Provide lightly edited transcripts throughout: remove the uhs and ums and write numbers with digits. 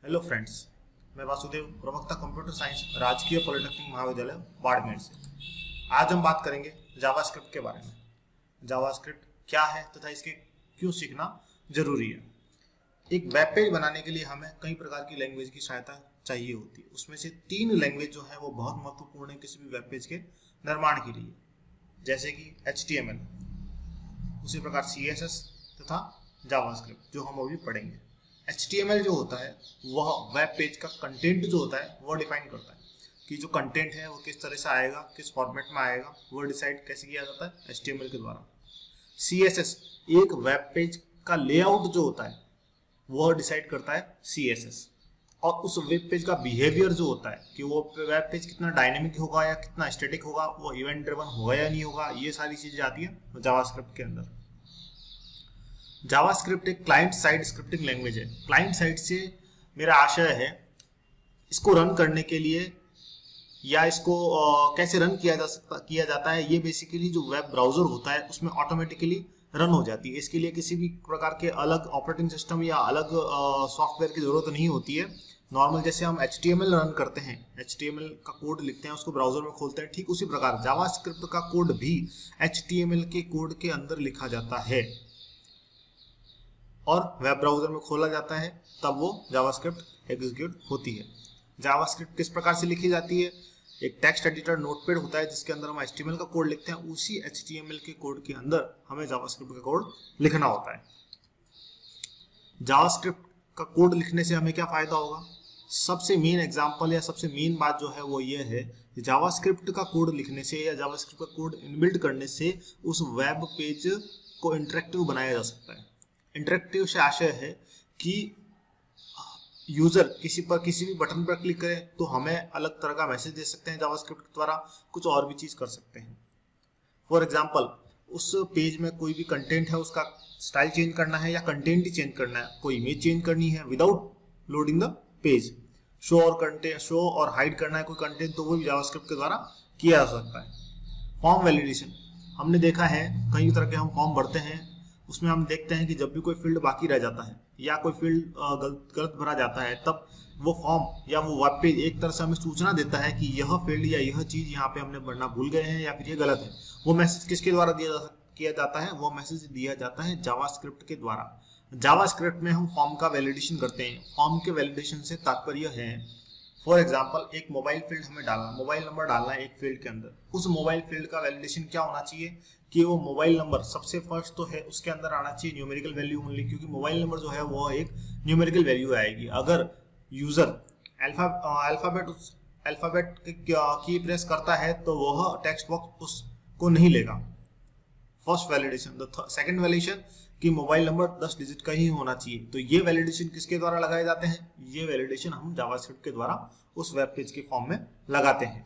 Hello friends, मैं वासुदेव, प्रवक्ता computer science, राजकीय पॉलिटेक्निक महाविद्यालय बाड़मेर से। आज हम बात करेंगे जावास्क्रिप्ट के बारे में। जावास्क्रिप्ट क्या है तथा इसके क्यों सीखना जरूरी है। एक वेब पेज बनाने के लिए हमें कई प्रकार की लैंग्वेज की सहायता चाहिए होती है। उसमें से 3 लैंग्वेज जो है वो बहुत महत्वपूर्ण है किसी भी वेब पेज के निर्माण के लिए, जैसे कि HTML, उसी प्रकार CSS तथा जावास्क्रिप्ट जो हम अभी पढ़ेंगे। HTML जो होता है वह वेब पेज का कंटेंट जो होता है वह डिफाइन करता है कि जो कंटेंट है वो किस तरह से आएगा, किस फॉर्मेट में आएगा, वो डिसाइड कैसे किया जाता है HTML के द्वारा। CSS एक वेब पेज का लेआउट जो होता है वह डिसाइड करता है CSS, और उस वेब पेज का बिहेवियर जो होता है कि वो वेब पेज कितना डायनेमिक होगा या कितना स्टैटिक होगा, वो इवेंट ड्रिवन होगा या नहीं होगा, ये सारी चीजें आती है जावास्क्रिप्ट के अंदर। जावास्क्रिप्ट एक क्लाइंट साइड स्क्रिप्टिंग लैंग्वेज है। क्लाइंट साइड से मेरा आशय है इसको रन करने के लिए या इसको कैसे रन किया जाता है, ये बेसिकली जो वेब ब्राउजर होता है उसमें ऑटोमेटिकली रन हो जाती है। इसके लिए किसी भी प्रकार के अलग ऑपरेटिंग सिस्टम या अलग सॉफ्टवेयर की जरूरत नहीं होती है। नॉर्मल जैसे हम HTML रन करते हैं, HTML का कोड लिखते हैं, उसको ब्राउजर में खोलते हैं, ठीक उसी प्रकार जावास्क्रिप्ट का कोड भी HTML के कोड के अंदर लिखा जाता है और वेब ब्राउजर में खोला जाता है, तब वो जावास्क्रिप्ट एग्जीक्यूट होती है। जावास्क्रिप्ट किस प्रकार से लिखी जाती है? एक टेक्स्ट एडिटर नोटपैड होता है जिसके अंदर हम HTML का कोड लिखते हैं, उसी HTML के कोड के अंदर हमें जावास्क्रिप्ट का कोड लिखना होता है। जावास्क्रिप्ट का कोड लिखने से हमें क्या फायदा होगा? सबसे मेन एग्जांपल या सबसे मेन बात जो है वो ये है कि जावास्क्रिप्ट का कोड लिखने से या जावास्क्रिप्ट का कोड इनबिल्ट करने से उस वेब पेज को इंटरेक्टिव बनाया जा सकता है। इंटरेक्टिव से आशय है कि यूजर किसी भी बटन पर क्लिक करे तो हमें अलग तरह का मैसेज दे सकते हैं जावास्क्रिप्ट के द्वारा, कुछ और भी चीज कर सकते हैं। फॉर एग्जांपल, उस पेज में कोई भी कंटेंट है उसका स्टाइल चेंज करना है या कंटेंट ही चेंज करना है, कोई इमेज चेंज करनी है without loading the page, show और हाइड करना है कोई कंटेंट, तो वो भी जावास्क्रिप्ट के द्वारा किया जा सकता है। फॉर्म वैलिडेशन, हमने देखा है कई तरह के हम फॉर्म भरते हैं, उसमें हम देखते हैं कि जब भी कोई फील्ड बाकी रह जाता है या कोई फील्ड गलत भरा जाता है, तब वो फॉर्म या वो वेब पेज एक तरह से हमें सूचना देता है कि यह फील्ड या यह चीज यहाँ पे हमने भरना भूल गए हैं या फिर ये गलत है। वो मैसेज किसके द्वारा किया जाता है? वो मैसेज दिया जाता है जावास्क्रिप्ट के द्वारा। जावास्क्रिप्ट में हम फॉर्म का वैलिडेशन करते हैं। फॉर्म के वैलिडेशन से तात्पर्य है, फॉर एग्जाम्पल, एक मोबाइल फील्ड हमें डालना, मोबाइल नंबर डालना है एक फील्ड के अंदर। उस मोबाइल फील्ड का वैलिडेशन क्या होना चाहिए कि वो मोबाइल नंबर सबसे फर्स्ट तो है, उसके अंदर आना चाहिए न्यूमेरिकल वैल्यू ओनली, क्योंकि मोबाइल नंबर जो है वो एक न्यूमेरिकल वैल्यू आएगी। अगर यूजर अल्फाबेट की प्रेस करता है तो वह टेक्स्ट बॉक्स उसको नहीं लेगा। First validation. सेकंड वैलिडेशन कि मोबाइल नंबर 10 डिजिट का ही होना चाहिए। तो ये वैलिडेशन किसके द्वारा लगाए जाते हैं? ये वैलिडेशन हम जावास्क्रिप्ट के द्वारा उस वेब पेज के फॉर्म में लगाते हैं।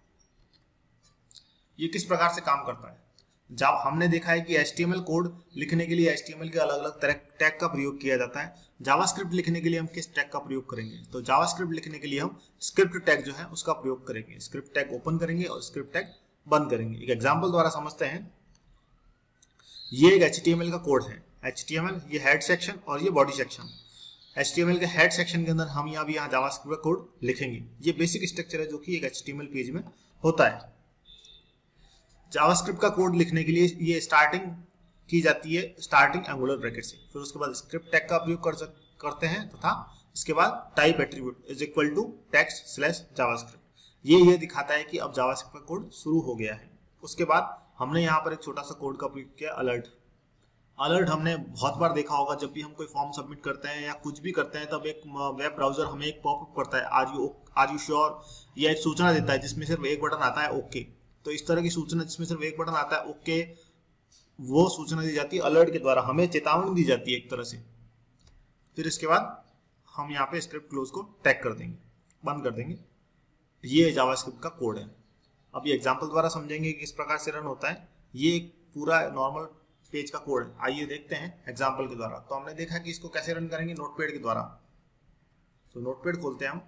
ये किस प्रकार से काम करता है? जब हमने देखा है कि HTML कोड लिखने के लिए HTML के अलग अलग टैग का प्रयोग किया जाता है। जावास्क्रिप्ट लिखने के लिए हम किस टैग का प्रयोग करेंगे? तो जावास्क्रिप्ट लिखने के लिए हम स्क्रिप्ट टैग जो है उसका प्रयोग करेंगे। स्क्रिप्ट टैग ओपन करेंगे और स्क्रिप्ट टैग बंद करेंगे। एक एग्जाम्पल द्वारा समझते हैं। ये एक HTML का कोड है। HTML, ये हेड सेक्शन और ये बॉडी सेक्शन। HTML के हेड सेक्शन के अंदर हम यहाँ जावास्क्रिप्ट का कोड लिखेंगे। ये बेसिक स्ट्रक्चर है जो कि एक HTML पेज में होता है। जावास्क्रिप्ट का कोड लिखने के लिए ये स्टार्टिंग की जाती है स्टार्टिंग एंगुलर ब्रैकेट से, फिर उसके बाद स्क्रिप्ट टैग का प्रयोग करते हैं तथा इसके बाद type attribute is equal to text JavaScript. ये दिखाता है कि अब जावास्क्रिप्ट का कोड शुरू हो गया है। उसके बाद हमने यहाँ पर एक छोटा सा कोड का प्रयोग किया, अलर्ट हमने बहुत बार देखा होगा। जब भी हम कोई फॉर्म सबमिट करते हैं या कुछ भी करते हैं तब एक वेब ब्राउजर हमें एक पॉपअप करता है, आर यू श्योर, या एक सूचना देता है जिसमें सिर्फ एक बटन आता है ओके। तो इस तरह की सूचना जिसमें सिर्फ एक बटन आता है ओके, वो सूचना दी जाती है अलर्ट के द्वारा, हमें चेतावनी दी जाती है एक तरह से। फिर इसके बाद हम यहाँ पे स्क्रिप्ट क्लोज को टैग कर देंगे, बंद कर देंगे। ये जावास्क्रिप्ट का कोड है। अब ये एग्जाम्पल द्वारा समझेंगे कि किस प्रकार से रन होता है। ये एक पूरा नॉर्मल पेज का कोड है। आइए देखते हैं एग्जाम्पल के द्वारा। तो हमने देखा कि इसको कैसे रन करेंगे, नोटपैड के द्वारा। तो नोटपैड खोलते हैं हम,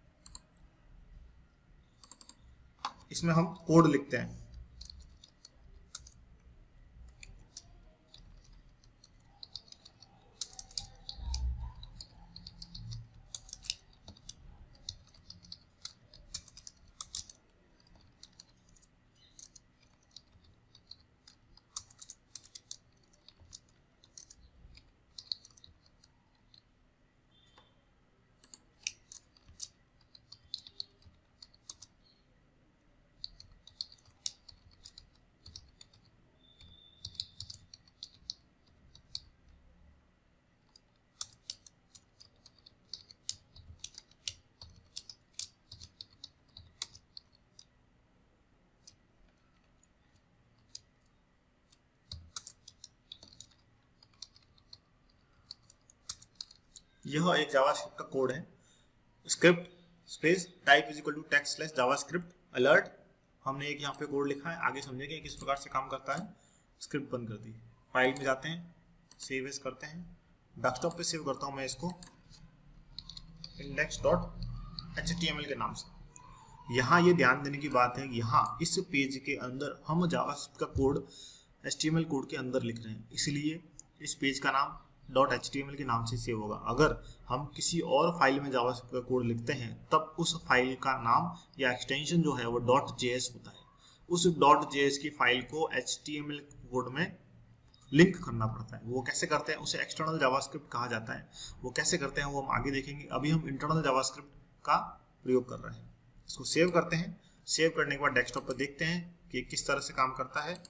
इसमें हम कोड लिखते हैं। यह एक जावास्क्रिप्ट का कोड है। Script space type is equal to text slash JavaScript alert. हमने एक यहाँ पे कोड लिखा है, आगे समझेंगे किस प्रकार से काम करता है। स्क्रिप्ट बंद कर दी, फाइल में जाते हैं, सेव एज करते हैं, डेस्कटॉप पे सेव करता हूँ मैं इसको index.html के नाम से। यहाँ ये ध्यान देने की बात है, यहाँ इस पेज के अंदर हम जावास्क्रिप्ट का कोड HTML कोड के अंदर लिख रहे हैं, इसलिए इस पेज का नाम .html के नाम से सेव होगा। अगर हम किसी और फाइल में जावास्क्रिप्ट का कोड लिखते हैं तब उस फाइल का नाम या एक्सटेंशन जो है वो .js होता है। उस .js की फाइल को HTML कोड में लिंक करना पड़ता है। वो कैसे करते हैं, उसे एक्सटर्नल जावास्क्रिप्ट कहा जाता है। वो कैसे करते हैं वो हम आगे देखेंगे। अभी हम इंटरनल जावास्क्रिप्ट का प्रयोग कर रहे हैं। इसको सेव करते हैं। सेव करने के बाद डेस्कटॉप पर देखते हैं कि किस तरह से काम करता है।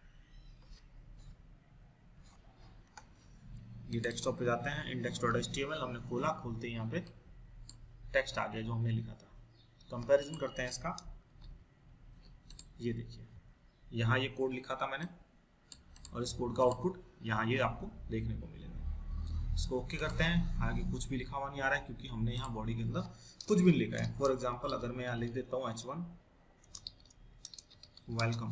ये डेस्कटॉप पे जाते हैं, index.html हमने खोला, खोलते ही यहाँ पे टेक्स्ट आ गया जो हमने लिखा था। कंपैरिजन करते हैं इसका। ये देखिए, यहाँ ये कोड लिखा था मैंने और इस कोड का आउटपुट यहाँ ये आपको देखने को मिलेगा। इसको ओके करते हैं। आगे कुछ भी लिखा हुआ नहीं आ रहा है क्योंकि हमने यहाँ बॉडी के अंदर कुछ भी लिखा है। फॉर एग्जाम्पल अगर मैं यहाँ लिख देता हूँ H1 वेलकम,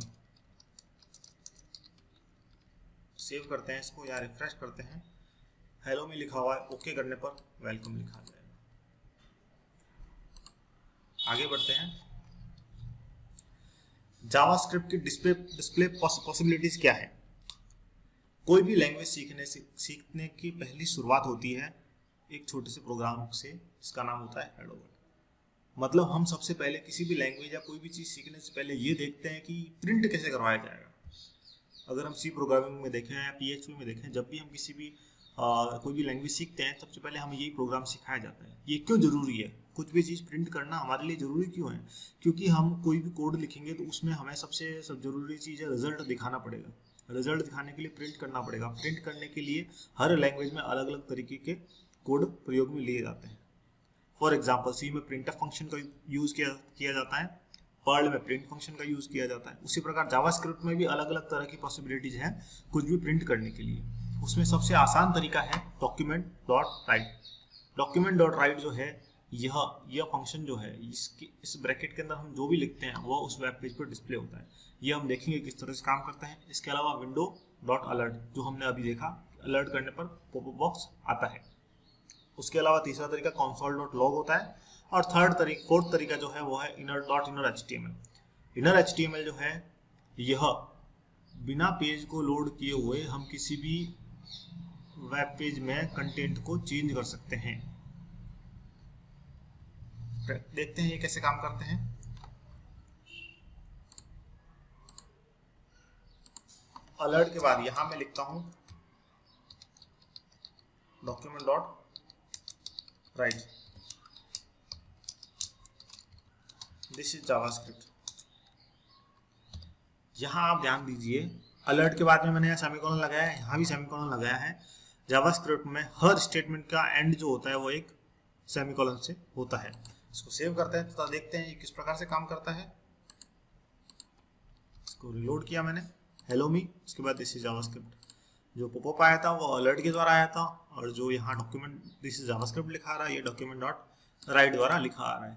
सेव करते हैं इसको या रिफ्रेश करते हैं, हेलो में लिखा हुआ है, ओके करने पर वेलकम लिखा जाएगा। आगे बढ़ते हैं। जावास्क्रिप्ट की डिस्प्ले पॉसिबिलिटीज क्या है। कोई भी लैंग्वेज सीखने की पहली शुरुआत होती है एक छोटे से प्रोग्राम से, जिसका नाम होता है हेलो वर्ल्ड। मतलब हम सबसे पहले किसी भी लैंग्वेज या कोई भी चीज़ सीखने से पहले ये देखते हैं कि प्रिंट कैसे करवाया जाएगा। अगर हम सी प्रोग्रामिंग में देखें या PHP में देखें, जब भी हम किसी भी कोई भी लैंग्वेज सीखते हैं सबसे पहले हमें यही प्रोग्राम सिखाया जाता है। ये क्यों जरूरी है, कुछ भी चीज़ प्रिंट करना हमारे लिए जरूरी क्यों है? क्योंकि हम कोई भी कोड लिखेंगे तो उसमें हमें सबसे जरूरी चीज़ है रिजल्ट दिखाना पड़ेगा। रिजल्ट दिखाने के लिए प्रिंट करना पड़ेगा। प्रिंट करने के लिए हर लैंग्वेज में अलग अलग तरीके के कोड प्रयोग में लिए जाते हैं। फॉर एग्जाम्पल सी में प्रिंटफ फंक्शन का यूज़ किया जाता है, पर्ल में प्रिंट फंक्शन का यूज़ किया जाता है। उसी प्रकार जावास्क्रिप्ट में भी अलग अलग तरह की पॉसिबिलिटीज हैं कुछ भी प्रिंट करने के लिए। उसमें सबसे आसान तरीका है document.write। document.write जो है यह फंक्शन जो है इस ब्रैकेट के अंदर हम जो भी लिखते हैं वो उस वेब पेज पर डिस्प्ले होता है। ये हम देखेंगे किस तरह से काम करता है। इसके अलावा window.alert जो हमने अभी देखा, अलर्ट करने पर पॉपअप बॉक्स आता है। उसके अलावा तीसरा तरीका console.log होता है और फोर्थ तरीका जो है वो है inner.inner.html। inner.html जो है यह बिना पेज को लोड किए हुए हम किसी भी वेब पेज में कंटेंट को चेंज कर सकते हैं। देखते हैं ये कैसे काम करते हैं। अलर्ट के बाद यहां मैं लिखता हूं document.write, दिस इज जावास्क्रिप्ट। यहां आप ध्यान दीजिए, अलर्ट के बाद में मैंने यहाँ सेमीकोलन लगाया है, यहाँ भी सेमीकोलन लगाया है। जावास्क्रिप्ट में हर स्टेटमेंट का एंड जो होता है वो एक सेमीकोलन से होता है। इसको सेव करते हैं तो देखते हैं ये किस प्रकार से काम करता है। इसको रिलोड किया मैंने, हेलो मी, उसके बाद दिस इज जावास्क्रिप्ट। जो पॉपअप आया था वो अलर्ट के द्वारा आया था और जो यहाँ डॉक्यूमेंट दिस इज जावास्क्रिप्ट लिखा आ रहा है ये document.write द्वारा लिखा आ रहा है।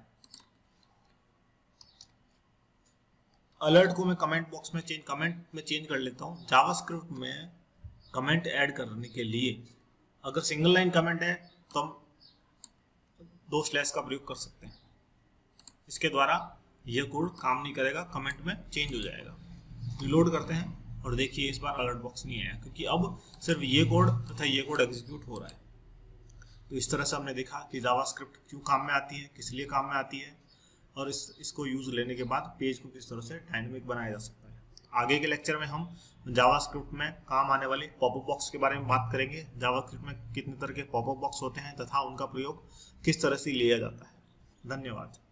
अलर्ट को मैं कमेंट में चेंज कर लेता हूँ। जावास्क्रिप्ट में कमेंट ऐड करने के लिए अगर सिंगल लाइन कमेंट है तो हम 2 स्लैश का प्रयोग कर सकते हैं। इसके द्वारा यह कोड काम नहीं करेगा, कमेंट में चेंज हो जाएगा। रिलोड करते हैं और देखिए इस बार अलर्ट बॉक्स नहीं आया क्योंकि अब सिर्फ ये कोड तथा ये कोड एग्जीक्यूट हो रहा है। तो इस तरह से हमने देखा कि जावास्क्रिप्ट क्यों काम में आती है, किस लिए काम में आती है और इसको यूज लेने के बाद पेज को किस तरह से डायनेमिक बनाया जा सकता है। आगे के लेक्चर में हम जावास्क्रिप्ट में काम आने वाले पॉपअप बॉक्स के बारे में बात करेंगे। जावास्क्रिप्ट में कितने तरह के पॉपअप बॉक्स होते हैं तथा उनका प्रयोग किस तरह से लिया जाता है। धन्यवाद।